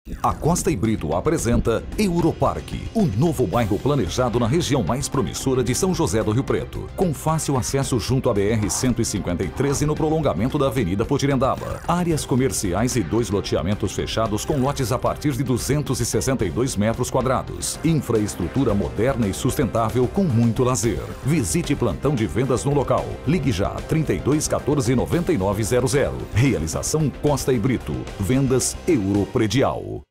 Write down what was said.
A Costa e Brito apresenta Europark, o novo bairro planejado na região mais promissora de São José do Rio Preto, com fácil acesso junto à BR-153 e no prolongamento da Avenida Potirendaba. Áreas comerciais e 2 loteamentos fechados com lotes a partir de 262 metros quadrados. Infraestrutura moderna e sustentável com muito lazer. Visite plantão de vendas no local. Ligue já 32 14 9900. Realização Costa e Brito. Vendas Europredial.